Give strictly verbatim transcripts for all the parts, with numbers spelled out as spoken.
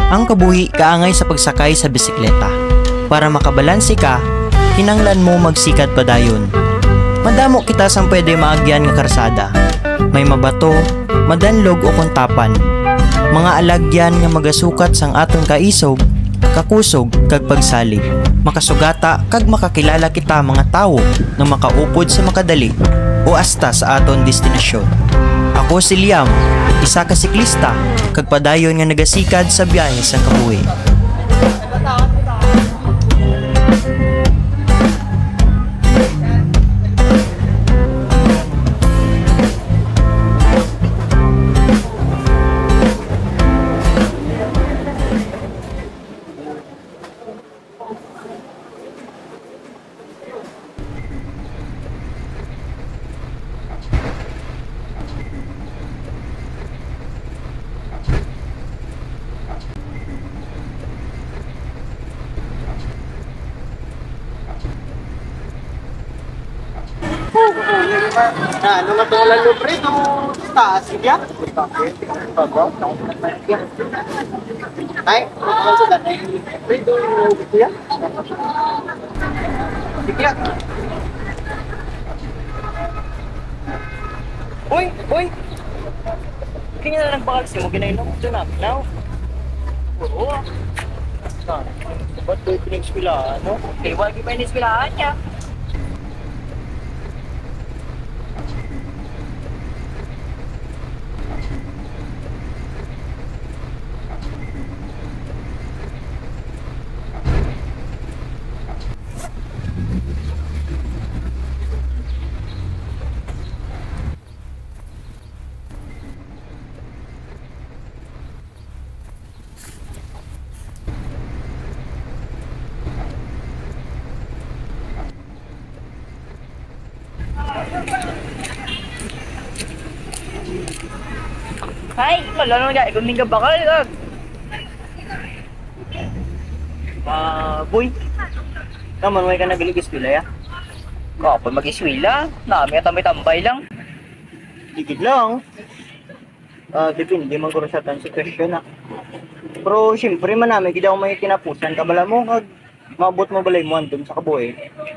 Ang kabuhi kaangay sa pagsakay sa bisikleta. Para makabalansi ka, kinanglan mo magsikat padayon. Madamo kita sang pwede maagyan nga karsada. May mabato, madanlog o kuntapan. Mga alagyan nga magasukat sang aton kaisog, kakusog kag pagsalig. Makasugata kag makakilala kita mga tawo nga makaupod sa makadali o asta sa aton destinasyon. Ako si Liam, isa ka siklista kag padayon nga nagasikad sa biyahe sa kabuhi. Nah, ano nga itong lalo preto? Taas, sige? Ay, ano sa dati? Preto, sige? Sige? Uy, uy! Kanya na nagpakalisi mo, ginainom ito na, now? Oo. Ba't ito pinag-skwilahan, no? Eh, wag yung pinag-skwilahan niya. Hai, malalo nga, ikon ning bakal kag. Ah, boy. Naman may ka nagilig-eskwela ya? Kapag mag-iswila, nami at tambay lang. Digid lang. Ah, depende man ko sa tan sitwasyon na. Pero syempre man namin, hindi ako may kinapusan. Kabala mo, kag mabot mo balay mo andun sa kabuhi.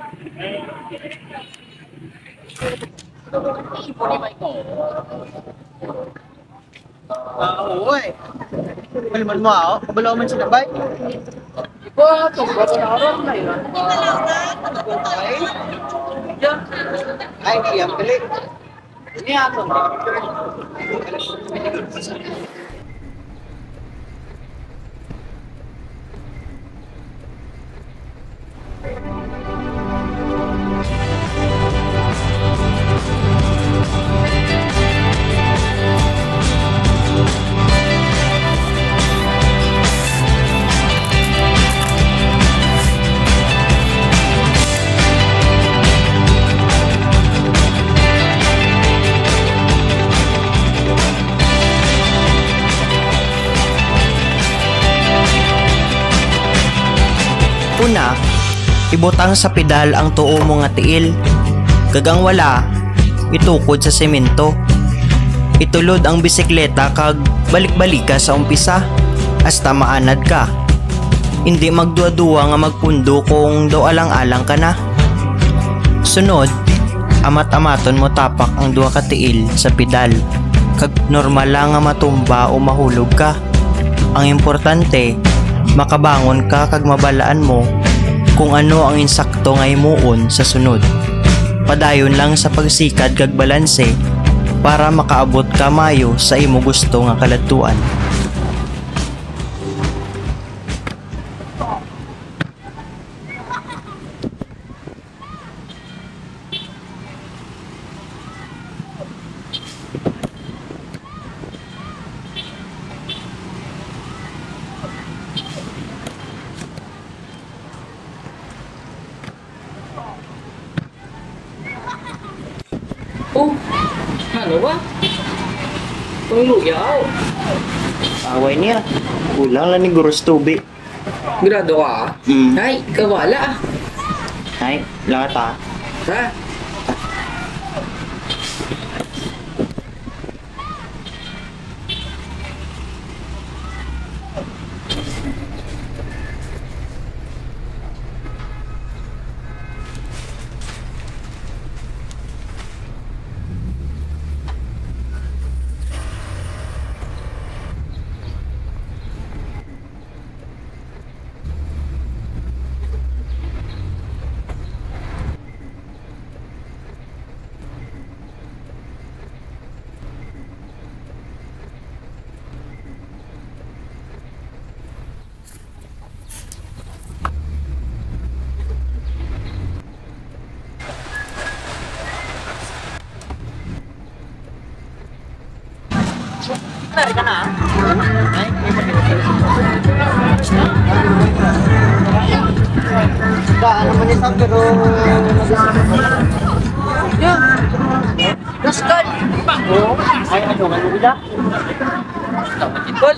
Ah, oo eh. Malman mo ako, kabalaw man sinabay. Ipo, tungkol na aron na yun. Ay, ay, di yan pala. Ini ato. Una, ibutang sa pedal ang tuo mo nga tiil. Kagang wala, itukod sa semento. Itulod ang bisikleta kag balik-balika sa umpisa hasta maanad ka. Hindi magduwa-duwa nga magpundo kung daw alang-alang ka na. Sunod, amat-amaton mo tapak ang duha ka tiil sa pedal. Kag normal lang nga matumba o mahulog ka. Ang importante, makabangon ka kag mabalaan mo kung ano ang insakto nga himuon sa sunod. Padayon lang sa pagsikad kag balanse para makaabot ka mayo sa imo gusto nga kaladtuan. Oh, ano ba? Pangluyaw. Away niya. Kulang lang ni Guros Tubi. Grado ka? Mm. Ay, kawala. Ay, lahat ah. Ha? Tarik ka na. Ay, may daan naman isa pero yan. Daskan. Oo. Ay, ano nga nila? Gol.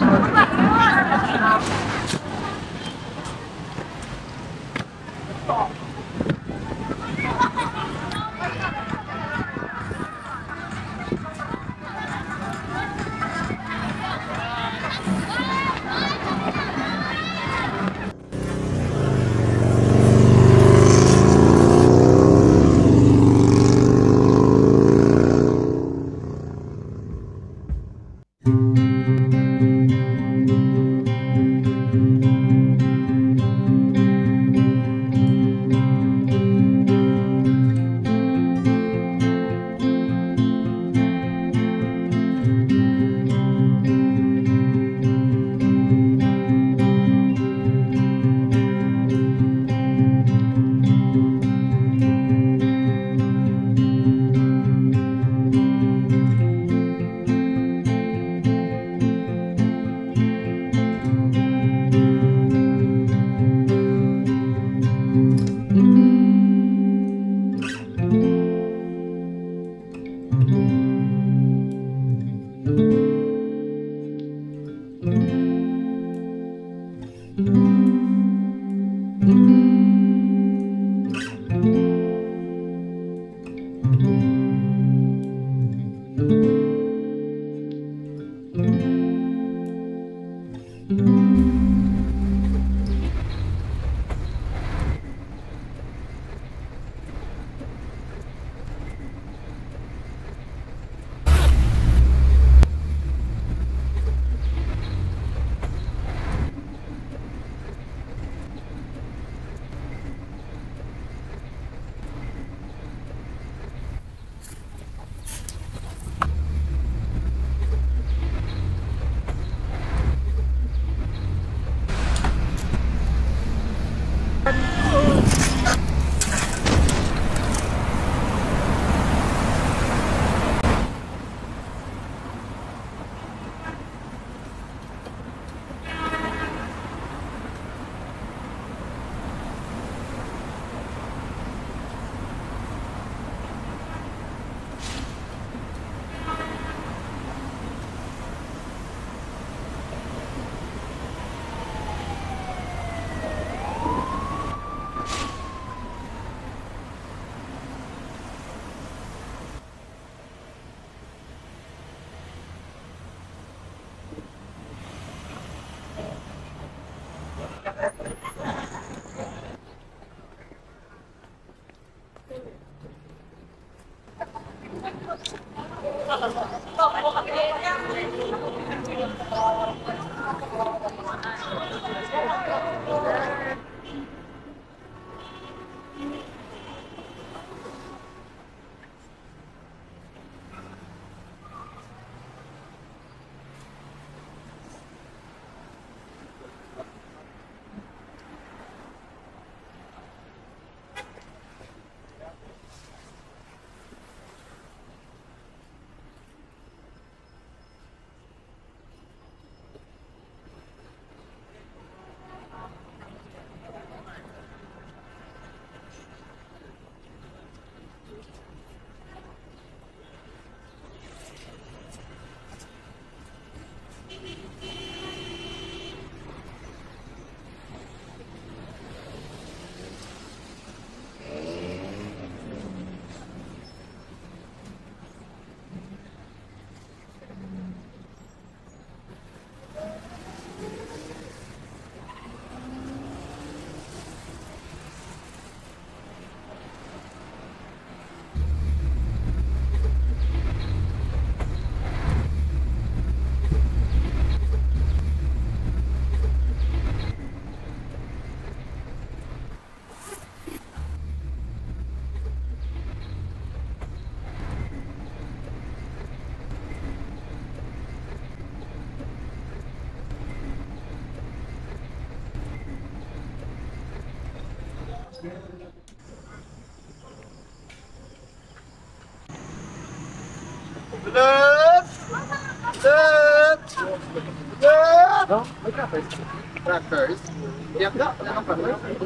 No? May crackers. Crackers? Iyak ka? Wala kang crackers?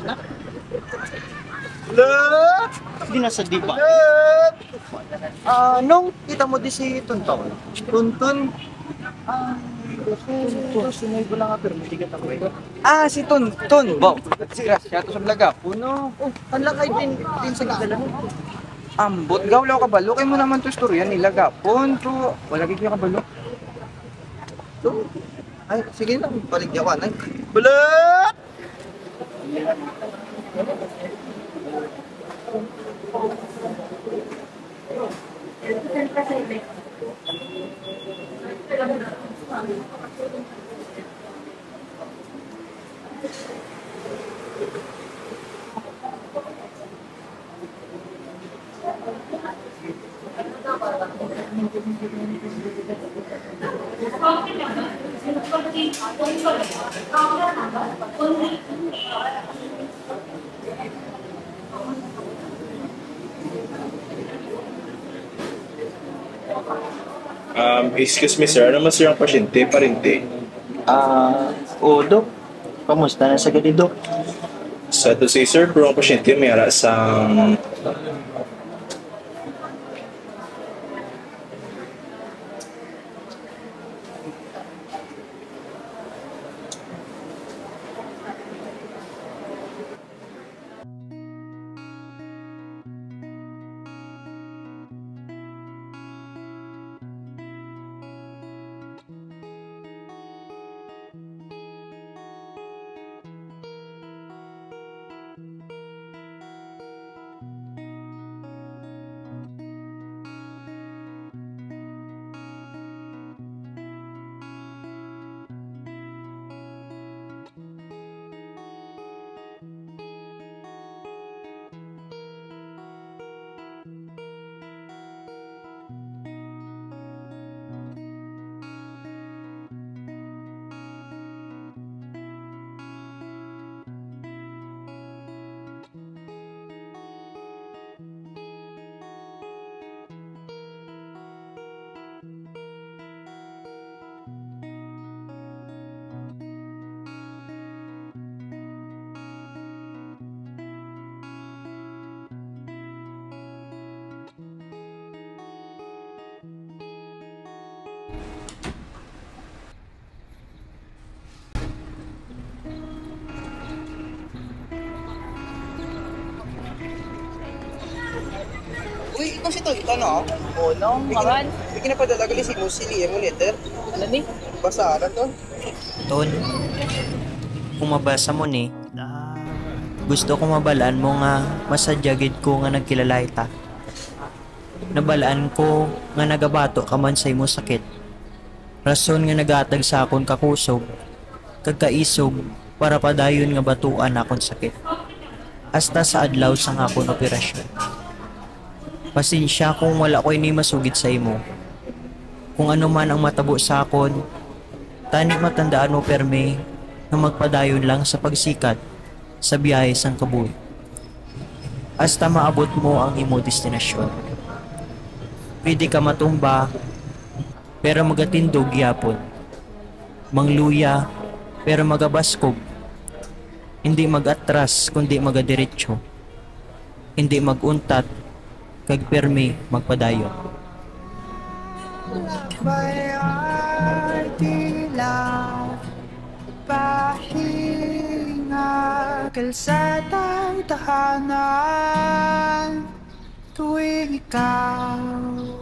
Look! Hindi nasa di ba? Ah, nung kita mo di si Tonton. Tonton? Ah, Tonton, sunay ko lang nga pero hindi ka takway. Ah, si Tonton. Bo, si Rasya to sa Larga. Puno. Oh, kanlang kayo din, din sa gagala mo. Ambot, gawlaw ka balo. Kay mo naman to storya nila gapon. Pero wala kaya ka balo. So, ay, sige lang. Paligyawan. Ay. Balat! Um, excuse me sir, ano mas yung pasyente, parente? Ah, o Dok. Kamusta na sa gali, Dok? Sa to say sir, pero ang pasyente may ara sa Uy, ikaw si Tonton, no? Oo, no, maman. May kinapadala gali si Musili, mo letter. Ano ni? Basaran to. Ton, kung mabasa mo ni, gusto ko mabalaan mo nga masadyagid ko nga nagkilala ita. Nabalaan ko nga nagabato ka man sa imo sakit. Rason nga nagatag sa akon kakusog, kagkaisog para padayon nga batuan akon sakit. Hasta sa adlaw sa akon operasyon. Pasensya kung wala ko ini masugid sa imo. Kung ano man ang matabo sa akon, tani matandaan mo perme na magpadayon lang sa pagsikat sa biyahe sang kabuhi. Hasta maabot mo ang imo destinasyon. Pwede ka matumba, pero magatindog yapon. Mangluya, pero magabaskog. Hindi magatras, kundi magadiretso. Hindi maguntat, kag permi magpadayon. Baya'y dilaw, pahinga, kalsadang tahanan, tuwing ikaw